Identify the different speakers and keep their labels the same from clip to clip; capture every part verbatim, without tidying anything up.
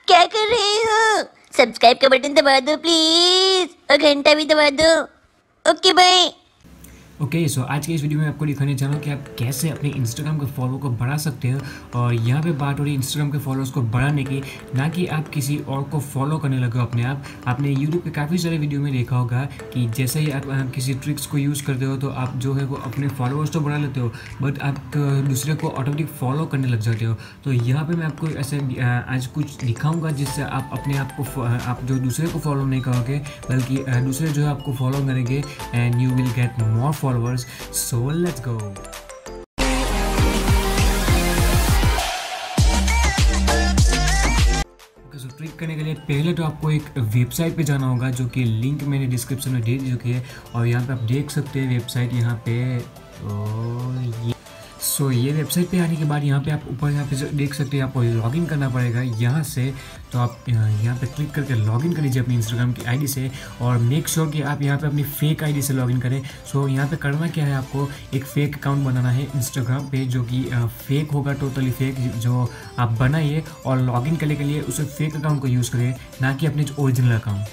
Speaker 1: क्या कर रहे हो? सब्सक्राइब का बटन दबा दो प्लीज और घंटा भी दबा दो। Okay bye.
Speaker 2: Okay okay, so so आज के इस वीडियो में आपको दिखाने जा रहा हूँ कि आप कैसे अपने इंस्टाग्राम के फॉलो को बढ़ा सकते हो। और यहाँ पे बात हो रही है इंस्टाग्राम के फॉलोअर्स को बढ़ाने की, ना कि आप किसी और को फॉलो करने लगे अपने आप। आपने यूट्यूब पे काफ़ी सारे वीडियो में देखा होगा कि जैसे ही आप, आप किसी ट्रिक्स को यूज़ करते हो तो आप जो है वो अपने फॉलोअर्स तो बढ़ा लेते हो, बट आप दूसरे को ऑटोमेटिक फॉलो करने लग जाते हो। तो यहाँ पर मैं आपको ऐसे आज कुछ दिखाऊँगा जिससे आप अपने आप को, आप जो दूसरे को फॉलो नहीं करोगे बल्कि दूसरे जो है आपको फॉलो करेंगे and you will get more followers. So let's go. तो ट्रिक करने के लिए पहले तो आपको एक वेबसाइट पे जाना होगा, जो कि लिंक मैंने डिस्क्रिप्शन में दे दी चुकी है। और यहाँ पे आप देख सकते हैं वेबसाइट यहाँ पे। तो ये सो so, ये वेबसाइट पे आने के बाद यहाँ पे आप ऊपर यहाँ पे देख सकते हैं आपको लॉगिन करना पड़ेगा यहाँ से। तो आप यहाँ पे क्लिक करके लॉगिन कर लीजिए अपनी इंस्टाग्राम की आईडी से, और मेक श्योर कि आप यहाँ पे अपनी फेक आईडी से लॉगिन करें। सो so, यहाँ पे करना क्या है, आपको एक फ़ेक अकाउंट बनाना है इंस्टाग्राम पे, जो कि फेक होगा, टोटली फेक, जो आप बनाइए। और लॉगिन करने के लिए उस फेक अकाउंट को यूज़ करें, ना कि अपने ओरिजिनल अकाउंट।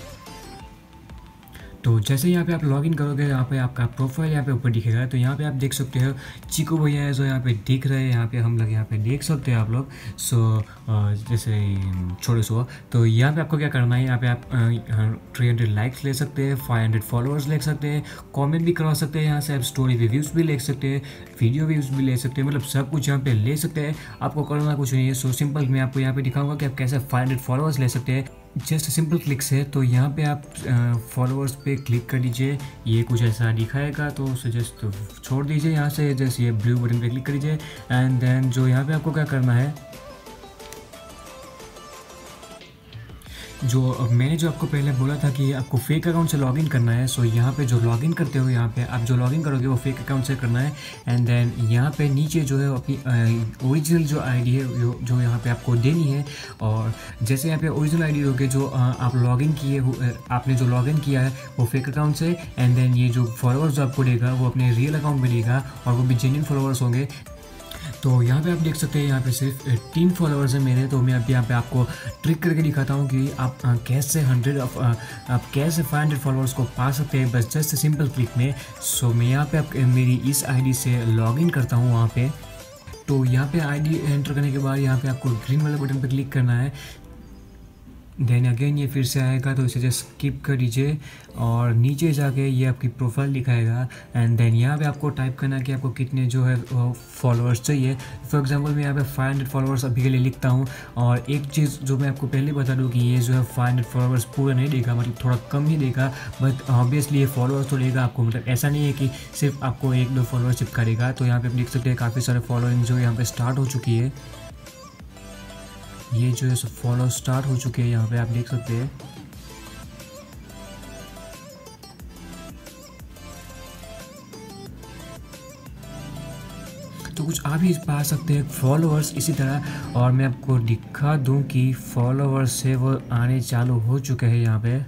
Speaker 2: तो जैसे यहाँ पे आप लॉगिन करोगे, यहाँ पे आपका प्रोफाइल यहाँ पे ऊपर दिखेगा। तो यहाँ पे आप देख सकते हो चीकू भैया है जो यहाँ पे दिख रहे हैं, यहाँ पे हम लोग यहाँ पे देख सकते हैं आप लोग। सो जैसे छोटे सो तो यहाँ पे आपको क्या करना है, यहाँ पे आप थ्री हंड्रेड लाइक्स ले सकते हैं, फाइव हंड्रेड फॉलोअर्स ले सकते हैं, कमेंट भी करवा सकते हैं। यहाँ से आप स्टोरी व्यूज़ भी ले सकते हैं, वीडियो व्यूज़ भी ले सकते हैं, मतलब सब कुछ यहाँ पे ले सकते हैं। आपको करना कुछ नहीं है। सो सिंपल मैं आपको यहाँ पे दिखाऊंगा कि आप कैसे फाइव हंड्रेड फॉलोअर्स ले सकते हैं, जस्ट सिंपल क्लिक से। तो यहाँ पे आप फॉलोअर्स पे क्लिक कर लीजिए, ये कुछ ऐसा दिखाएगा, तो उसे जस्ट छोड़ दीजिए। यहाँ से जस्ट ये ब्लू बटन पे क्लिक कर लीजिए एंड देन जो यहाँ पे आपको क्या करना है, जो मैंने जो आपको पहले बोला था कि आपको फेक अकाउंट से लॉगिन करना है। सो यहाँ पे जो लॉगिन करते हो, यहाँ पे आप जो लॉगिन करोगे वो फेक अकाउंट से करना है। एंड देन यहाँ पे नीचे जो है अपनी ओरिजिनल जो आईडी है जो यहाँ पे आपको देनी है। और जैसे यहाँ पे ओरिजिनल आईडी होगी जो आप लॉगिन किए, आपने जो लॉगिन किया है वो फेक अकाउंट से। एंड देन ये जो फॉलोअर्स जो आपको देगा वो अपने रियल अकाउंट में देगा, और वो भी जेन्युइन फॉलोअर्स होंगे। तो यहाँ पे आप देख सकते हैं यहाँ पे सिर्फ तीन फॉलोअर्स हैं मेरे। तो मैं अभी यहाँ पे आपको ट्रिक करके दिखाता हूँ कि आप कैसे हंड्रेड ऑफ आप कैसे फाइव हंड्रेड फॉलोअर्स को पा सकते हैं, बस जस्ट सिंपल क्लिक में। सो मैं यहाँ पे आप मेरी इस आईडी से लॉगिन करता हूँ वहाँ पे। तो यहाँ पे आईडी एंटर करने के बाद यहाँ पे आपको ग्रीन वाले बटन पे क्लिक करना है। देन अगेन ये फिर से आएगा, तो इसे जस्ट स्किप कर दीजिए और नीचे जाके ये आपकी प्रोफाइल दिखाएगा। एंड देन यहाँ पे आपको टाइप करना है कि आपको कितने जो है फॉलोअर्स चाहिए। फॉर एग्जांपल मैं यहाँ पे फाइव हंड्रेड फॉलोअर्स अभी के लिए लिखता हूँ। और एक चीज़ जो मैं आपको पहले बता दूँ कि ये जो है फाइव हंड्रेड फॉलोअर्स पूरा नहीं देगा, मतलब थोड़ा कम ही देगा, बट ऑब्वियसली ये फॉलोअर्स तो देगा आपको। मतलब ऐसा नहीं है कि सिर्फ आपको एक दो फॉलोअर्स चिपका देगा। तो यहाँ पर आप देख सकते हैं काफ़ी सारे फॉलोइंग जो यहाँ पर स्टार्ट हो चुकी है, ये जो है सब फॉलो स्टार्ट हो चुके हैं, यहाँ पे आप देख सकते हैं। तो कुछ आप ही पा सकते हैं फॉलोअर्स इसी तरह। और मैं आपको दिखा दूं कि फॉलोअर्स से वो आने चालू हो चुके हैं यहाँ पे।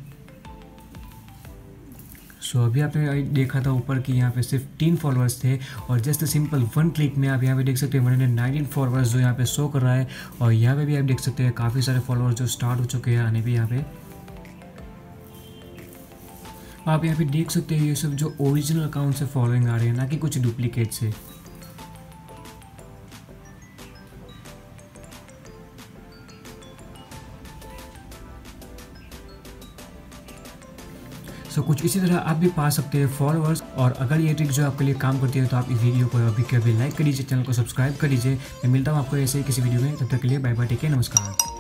Speaker 2: सो so, अभी आपने देखा था ऊपर कि यहाँ पे सिर्फ तीन फॉलोअर्स थे, और जस्ट सिंपल वन क्लिक में आप यहाँ पे देख सकते हैं वन हंड्रेड नाइनटीन फॉलोअर्स जो यहाँ पे शो कर रहा है। और यहाँ पे भी आप देख सकते हैं काफ़ी सारे फॉलोअर्स जो स्टार्ट हो चुके हैं आने पे। यहाँ पे आप यहाँ पे देख सकते हैं ये सब जो ओरिजिनल अकाउंट से फॉलोइंग आ रहे हैं, ना कि कुछ डुप्लीकेट से। सो so, कुछ इसी तरह आप भी पा सकते हैं फॉलोअर्स। और अगर ये ट्रिक जो आपके लिए काम करती है तो आप इस वीडियो को अभी के अभी लाइक कर दीजिए, चैनल को सब्सक्राइब कर दीजिए। मैं मिलता हूँ आपको ऐसे ही किसी वीडियो में, तब तक के लिए बाय बाय, टेक केयर, नमस्कार।